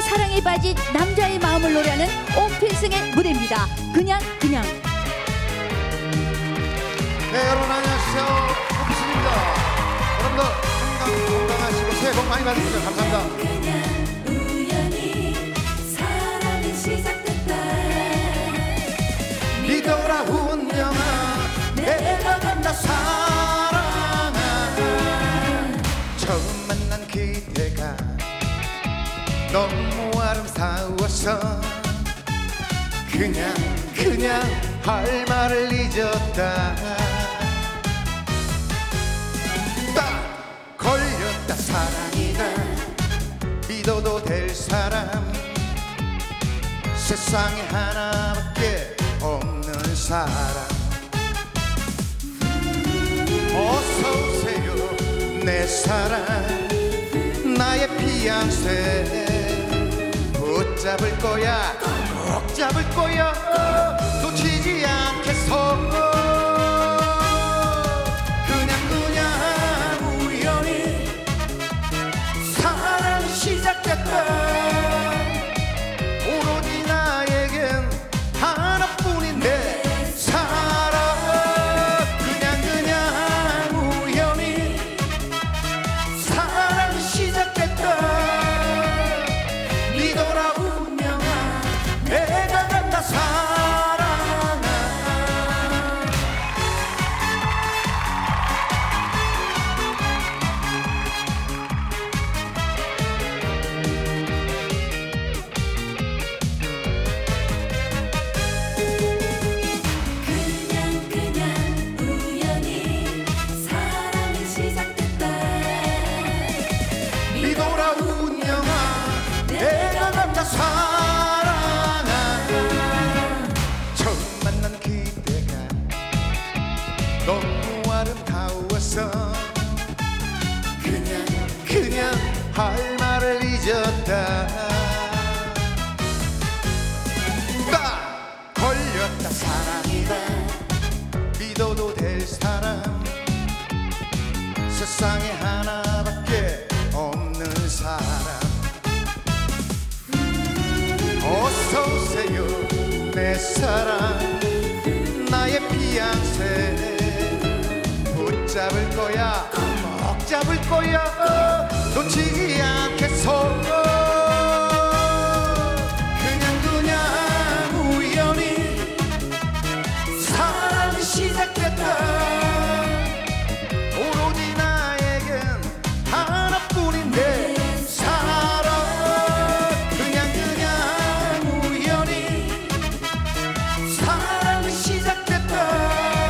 사랑에 빠진 남자의 마음을 노래하는 옥필승의 무대입니다. 그냥. 네, 여러분 안녕하세요. 옥필승입니다. 여러분들 건강하시고 새해 복 많이 받으세요. 감사합니다. 믿어라 운명아, 내가 간다 사랑아. 처음 만난 그대가 너무 아름다워서 그냥 할 말을 잊었다. 딱 걸렸다. 사랑이다. 믿어도 될 사람, 세상에 하나밖에 없는 사람. 어서오세요 내 사랑, 나의 피앙새. 붙잡을 거야, 꼭 잡을 거야, 놓치지 않겠어. 그냥 우연히 사랑이 시작됐다. 오로지 나에겐 하나뿐인 내 사랑. 그냥 우연히 사랑이 시작됐다. 믿어라 운명아, 내가 간다 사랑아. 그냥 우연히 사랑이 시작됐다. 믿어라 운명아, 내가 간다 사랑아. 처음 만난 그대가 너무 아름다워서 그냥 할 말을 잊었다. 딱 걸렸다. 사랑이다. 믿어도 될 사람, 세상에 하나밖에 없는 사람. 어서오세요 내 사랑, 나의 피앙새. 붙잡을 거야, 꼭 잡을 거야, 놓치지 않겠어. 그냥 우연히 사랑이 시작됐다. 오로지 나에겐 하나뿐인 내 사랑. 그냥 우연히 사랑이 시작됐다.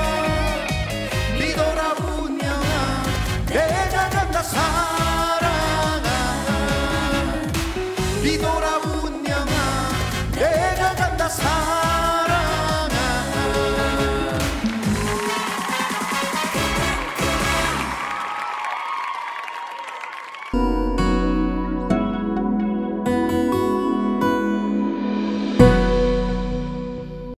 믿어라 운명아, 내가 간다 사랑아. 믿어라 운명아, 내가 간다 사랑아.